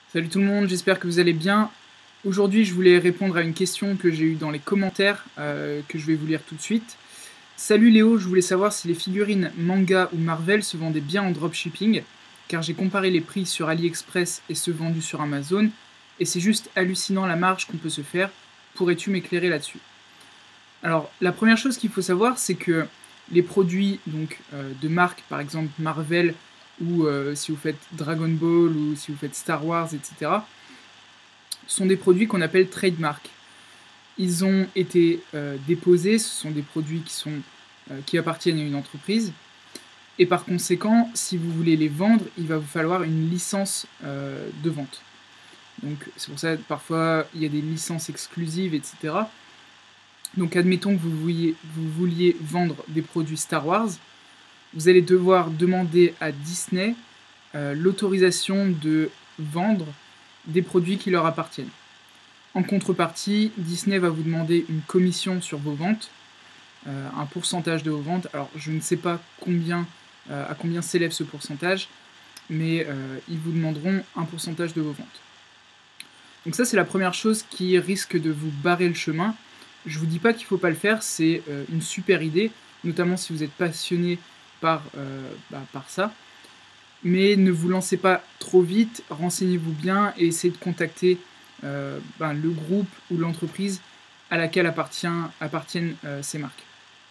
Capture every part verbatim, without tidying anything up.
Salut tout le monde, j'espère que vous allez bien. Aujourd'hui, je voulais répondre à une question que j'ai eue dans les commentaires, euh, que je vais vous lire tout de suite. Salut Léo, je voulais savoir si les figurines manga ou Marvel se vendaient bien en dropshipping, car j'ai comparé les prix sur AliExpress et ceux vendus sur Amazon, et c'est juste hallucinant la marge qu'on peut se faire. Pourrais-tu m'éclairer là-dessus? Alors, la première chose qu'il faut savoir, c'est que les produits donc, euh, de marque, par exemple Marvel, ou euh, si vous faites Dragon Ball, ou si vous faites Star Wars, et cetera, sont des produits qu'on appelle trademark. Ils ont été euh, déposés, ce sont des produits qui, sont, euh, qui appartiennent à une entreprise, et par conséquent, si vous voulez les vendre, il va vous falloir une licence euh, de vente. Donc c'est pour ça que parfois il y a des licences exclusives, et cetera. Donc admettons que vous vouliez, vous vouliez vendre des produits Star Wars, vous allez devoir demander à Disney euh, l'autorisation de vendre des produits qui leur appartiennent. En contrepartie, Disney va vous demander une commission sur vos ventes, euh, un pourcentage de vos ventes. Alors je ne sais pas combien, euh, à combien s'élève ce pourcentage, mais euh, ils vous demanderont un pourcentage de vos ventes. Donc ça c'est la première chose qui risque de vous barrer le chemin. Je vous dis pas qu'il faut pas le faire, c'est euh, une super idée, notamment si vous êtes passionné par, euh, bah, par ça. Mais ne vous lancez pas trop vite, renseignez-vous bien et essayez de contacter euh, ben, le groupe ou l'entreprise à laquelle appartient, appartiennent euh, ces marques.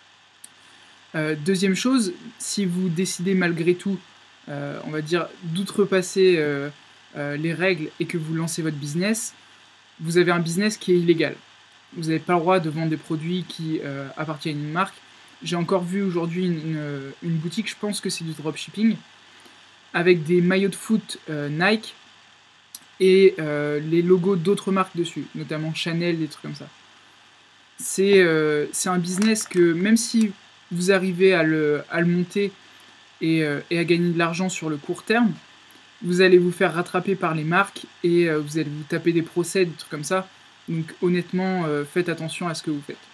Euh, deuxième chose, si vous décidez malgré tout, euh, on va dire, d'outrepasser euh, euh, les règles et que vous lancez votre business, vous avez un business qui est illégal. Vous n'avez pas le droit de vendre des produits qui euh, appartiennent à une marque. J'ai encore vu aujourd'hui une, une, une boutique, je pense que c'est du dropshipping, avec des maillots de foot euh, Nike et euh, les logos d'autres marques dessus, notamment Chanel, des trucs comme ça. C'est euh, un business que même si vous arrivez à le, à le monter et, euh, et à gagner de l'argent sur le court terme, vous allez vous faire rattraper par les marques et euh, vous allez vous taper des procès, des trucs comme ça. Donc honnêtement, euh, faites attention à ce que vous faites.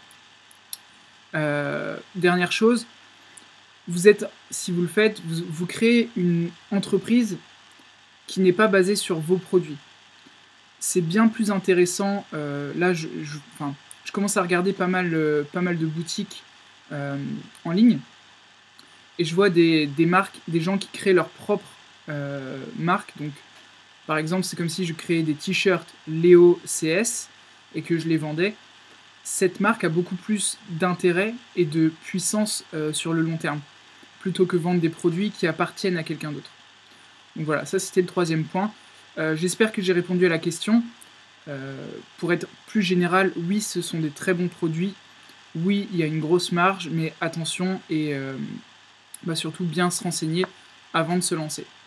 Euh, dernière chose, vous êtes, si vous le faites, vous, vous créez une entreprise qui n'est pas basée sur vos produits. C'est bien plus intéressant. Euh, là, je, je, enfin, je commence à regarder pas mal, euh, pas mal de boutiques euh, en ligne et je vois des, des marques, des gens qui créent leur propre euh, marque. Donc, par exemple, c'est comme si je créais des t-shirts Léo C S et que je les vendais. Cette marque a beaucoup plus d'intérêt et de puissance euh, sur le long terme, plutôt que vendre des produits qui appartiennent à quelqu'un d'autre. Donc voilà, ça c'était le troisième point. Euh, J'espère que j'ai répondu à la question. Euh, pour être plus général, oui, ce sont des très bons produits. Oui, il y a une grosse marge, mais attention et euh, bah surtout bien se renseigner avant de se lancer.